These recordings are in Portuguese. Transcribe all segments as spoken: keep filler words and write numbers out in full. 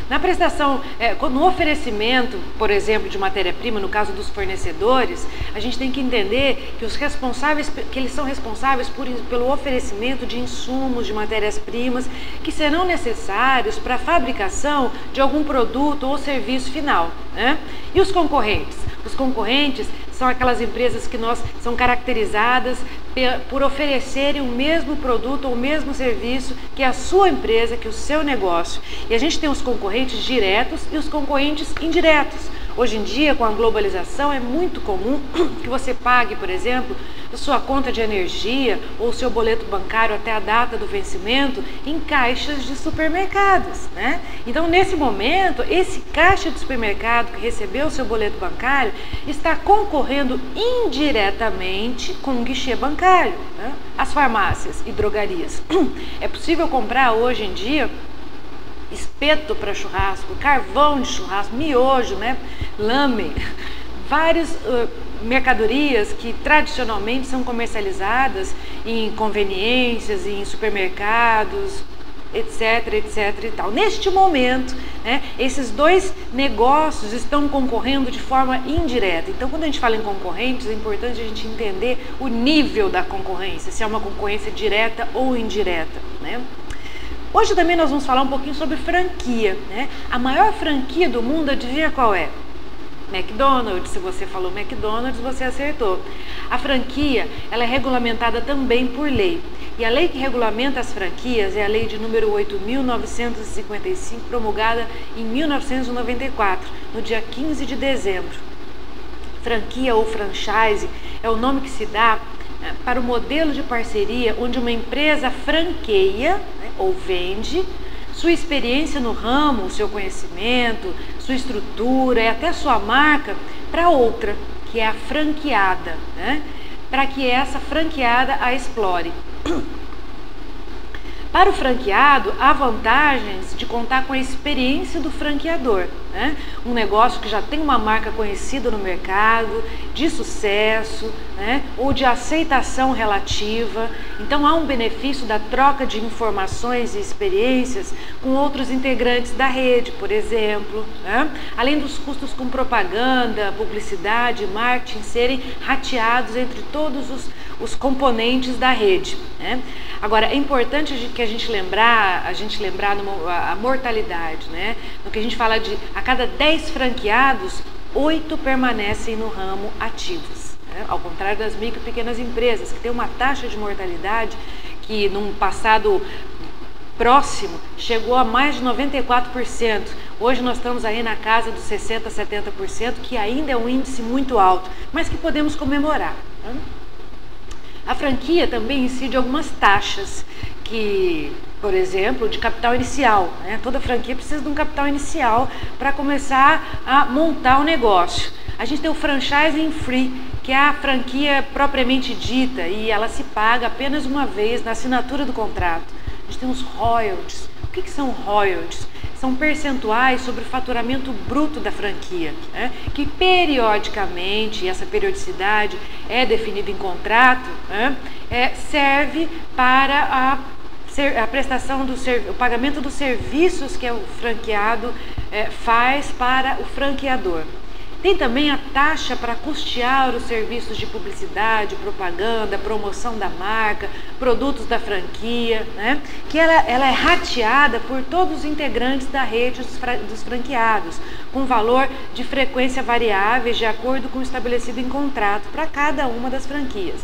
Na prestação, é, no oferecimento, por exemplo, de matéria-prima, no caso dos fornecedores, a gente tem que entender que os responsáveis, que eles são responsáveis por, pelo oferecimento de insumos, de matérias-primas, que serão necessários para a fabricação de algum produto ou serviço final, né? E os concorrentes? Os concorrentes são aquelas empresas que nós são caracterizadas por oferecerem o mesmo produto ou o mesmo serviço que a sua empresa, que o seu negócio. E a gente tem os concorrentes diretos e os concorrentes indiretos. Hoje em dia, com a globalização, é muito comum que você pague, por exemplo, a sua conta de energia ou o seu boleto bancário até a data do vencimento em caixas de supermercados, né? Então, nesse momento, esse caixa de supermercado que recebeu o seu boleto bancário está concorrendo indiretamente com o guichê bancário, né? As farmácias e drogarias. É possível comprar hoje em dia espeto para churrasco, carvão de churrasco, miojo, né? Lame, várias uh, mercadorias que tradicionalmente são comercializadas em conveniências, em supermercados, etc, etc e tal. Neste momento, né, esses dois negócios estão concorrendo de forma indireta. Então, quando a gente fala em concorrentes, é importante a gente entender o nível da concorrência, se é uma concorrência direta ou indireta, né? Hoje também nós vamos falar um pouquinho sobre franquia, né? A maior franquia do mundo, adivinha qual é? McDonald's. Se você falou McDonald's, você acertou. A franquia, ela é regulamentada também por lei. E a lei que regulamenta as franquias é a lei de número oito mil novecentos e cinquenta e cinco, promulgada em mil novecentos e noventa e quatro, no dia quinze de dezembro. Franquia ou franchise é o nome que se dá para o modelo de parceria onde uma empresa franqueia, né, ou vende sua experiência no ramo, o seu conhecimento, sua estrutura e até sua marca para outra, que é a franqueada, né, para que essa franqueada a explore. Para o franqueado, há vantagens de contar com a experiência do franqueador, né? Um negócio que já tem uma marca conhecida no mercado, de sucesso, né? Ou de aceitação relativa. Então há um benefício da troca de informações e experiências com outros integrantes da rede, por exemplo, né? Além dos custos com propaganda, publicidade e marketing serem rateados entre todos os, os componentes da rede, né? Agora, é importante que a gente lembrar, a gente lembrar numa, a mortalidade, né? No que a gente fala de a cada dez franqueados, oito permanecem no ramo ativos, né? Ao contrário das micro e pequenas empresas, que tem uma taxa de mortalidade que num passado próximo chegou a mais de noventa e quatro por cento. Hoje nós estamos aí na casa dos sessenta por cento, setenta por cento, que ainda é um índice muito alto, mas que podemos comemorar, né? A franquia também incide algumas taxas, que, por exemplo, de capital inicial, né? Toda franquia precisa de um capital inicial para começar a montar o negócio. A gente tem o franchising free, que é a franquia propriamente dita, e ela se paga apenas uma vez na assinatura do contrato. A gente tem os royalties. O que que são royalties? São percentuais sobre o faturamento bruto da franquia, né? Que periodicamente, e essa periodicidade é definida em contrato, né? É, serve para a, a prestação do o pagamento dos serviços que o franqueado é, faz para o franqueador. Tem também a taxa para custear os serviços de publicidade, propaganda, promoção da marca, produtos da franquia, né? Que ela, ela é rateada por todos os integrantes da rede dos, dos franqueados, com valor de frequência variáveis de acordo com o estabelecido em contrato para cada uma das franquias.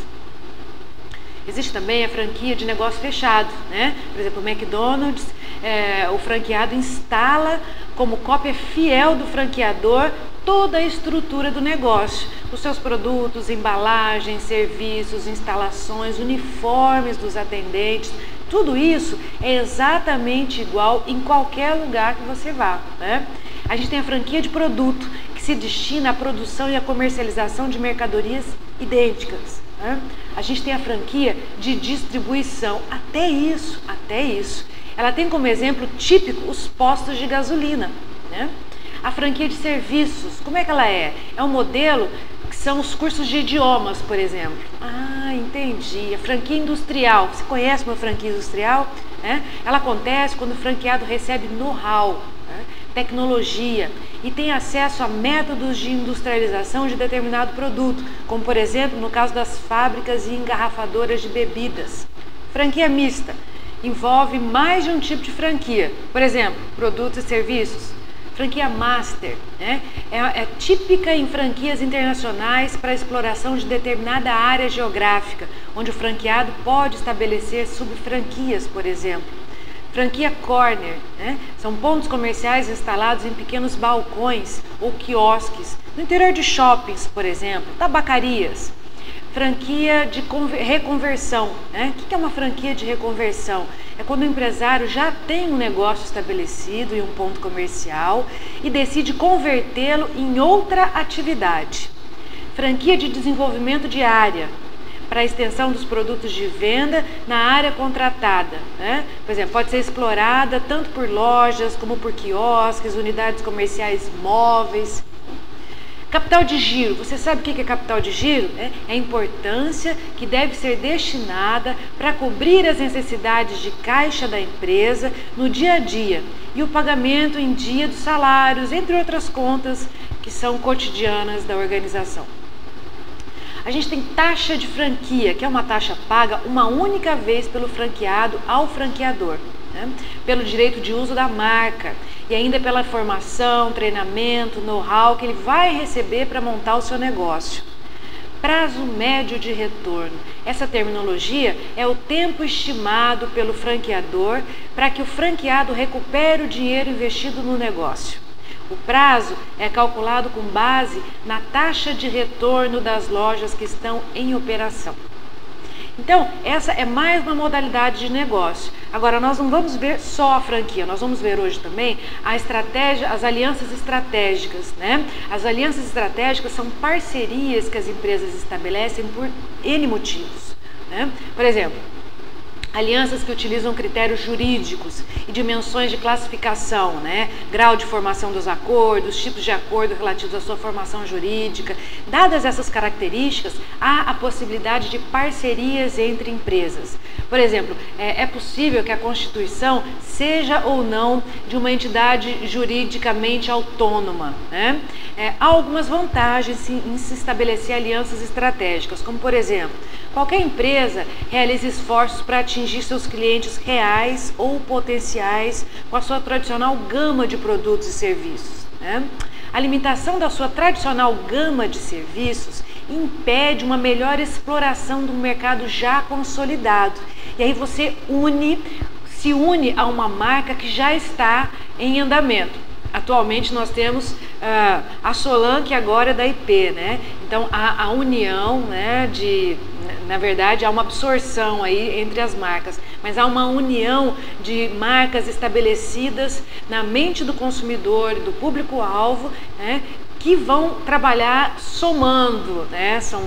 Existe também a franquia de negócio fechado, né? Por exemplo, o McDonald's, é, o franqueado instala como cópia fiel do franqueador toda a estrutura do negócio, os seus produtos, embalagens, serviços, instalações, uniformes dos atendentes, tudo isso é exatamente igual em qualquer lugar que você vá, né? A gente tem a franquia de produto, que se destina à produção e à comercialização de mercadorias idênticas, né? A gente tem a franquia de distribuição, até isso, até isso. Ela tem como exemplo típico os postos de gasolina, né? A franquia de serviços, como é que ela é? É um modelo que são os cursos de idiomas, por exemplo. Ah, entendi. A franquia industrial, você conhece uma franquia industrial? É? Ela acontece quando o franqueado recebe know-how, né? tecnologia e tem acesso a métodos de industrialização de determinado produto, como por exemplo no caso das fábricas e engarrafadoras de bebidas. Franquia mista envolve mais de um tipo de franquia, por exemplo, produtos e serviços. Franquia master, né? é, é típica em franquias internacionais para a exploração de determinada área geográfica, onde o franqueado pode estabelecer subfranquias, por exemplo. Franquia corner, né? São pontos comerciais instalados em pequenos balcões ou quiosques, no interior de shoppings, por exemplo, tabacarias. Franquia de reconversão, né? O que é uma franquia de reconversão? É quando o empresário já tem um negócio estabelecido em um ponto comercial e decide convertê-lo em outra atividade. Franquia de desenvolvimento de área, para a extensão dos produtos de venda na área contratada, né? Por exemplo, pode ser explorada tanto por lojas como por quiosques, unidades comerciais móveis. Capital de giro, você sabe o que é capital de giro? É a importância que deve ser destinada para cobrir as necessidades de caixa da empresa no dia a dia e o pagamento em dia dos salários, entre outras contas que são cotidianas da organização. A gente tem taxa de franquia, que é uma taxa paga uma única vez pelo franqueado ao franqueador, né? Pelo direito de uso da marca e ainda pela formação, treinamento, know-how que ele vai receber para montar o seu negócio. Prazo médio de retorno. Essa terminologia é o tempo estimado pelo franqueador para que o franqueado recupere o dinheiro investido no negócio. O prazo é calculado com base na taxa de retorno das lojas que estão em operação. Então, essa é mais uma modalidade de negócio. Agora, nós não vamos ver só a franquia, nós vamos ver hoje também a estratégia, as alianças estratégicas, né? As alianças estratégicas são parcerias que as empresas estabelecem por N motivos, né? Por exemplo, alianças que utilizam critérios jurídicos e dimensões de classificação, né? Grau de formação dos acordos, tipos de acordo relativos à sua formação jurídica. Dadas essas características, há a possibilidade de parcerias entre empresas. Por exemplo, é, é possível que a Constituição seja ou não de uma entidade juridicamente autônoma, né? É, há algumas vantagens em, em se estabelecer alianças estratégicas, como por exemplo, qualquer empresa realiza esforços para atingir seus clientes reais ou potenciais com a sua tradicional gama de produtos e serviços, né? A limitação da sua tradicional gama de serviços impede uma melhor exploração do mercado já consolidado. E aí você une, se une a uma marca que já está em andamento. Atualmente nós temos uh, a Solan, que agora é da I P, né? Então a, a união, né, de, na verdade há uma absorção aí entre as marcas, mas há uma união de marcas estabelecidas na mente do consumidor, do público-alvo, né, que vão trabalhar somando, né? São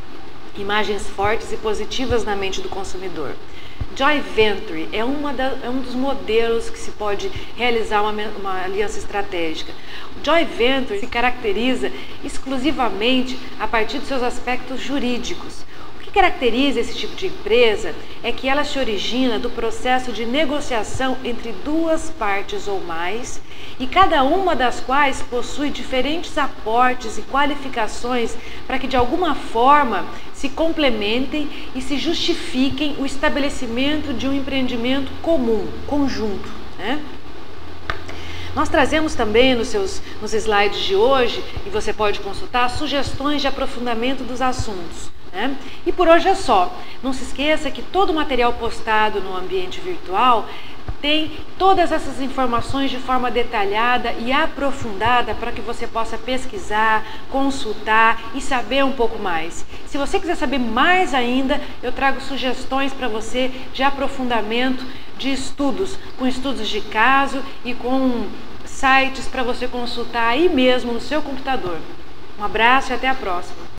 imagens fortes e positivas na mente do consumidor. Joint Venture é, uma da, é um dos modelos que se pode realizar uma, uma aliança estratégica. O Joint Venture se caracteriza exclusivamente a partir dos seus aspectos jurídicos. O que caracteriza esse tipo de empresa é que ela se origina do processo de negociação entre duas partes ou mais, e cada uma das quais possui diferentes aportes e qualificações para que de alguma forma se complementem e se justifiquem o estabelecimento de um empreendimento comum, conjunto, né? Nós trazemos também nos, seus, nos slides de hoje, e você pode consultar, sugestões de aprofundamento dos assuntos, né? E por hoje é só. Não se esqueça que todo o material postado no ambiente virtual tem todas essas informações de forma detalhada e aprofundada para que você possa pesquisar, consultar e saber um pouco mais. Se você quiser saber mais ainda, eu trago sugestões para você de aprofundamento de estudos, com estudos de caso e com sites para você consultar aí mesmo no seu computador. Um abraço e até a próxima!